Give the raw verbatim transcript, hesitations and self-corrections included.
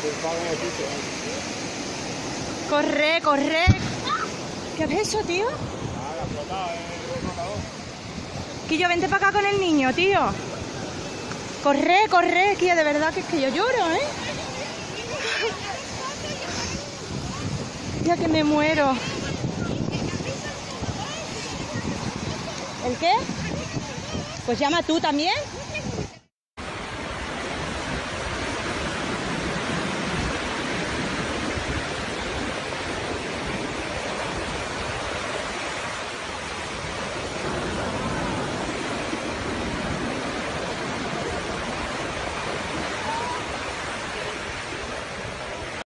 Corre, corre. ¿Qué es eso, tío? Quillo, vente para acá con el niño, tío. Corre, corre, que de verdad que es que yo lloro, ¿eh? Ya que me muero. ¿El qué? Pues llama tú también.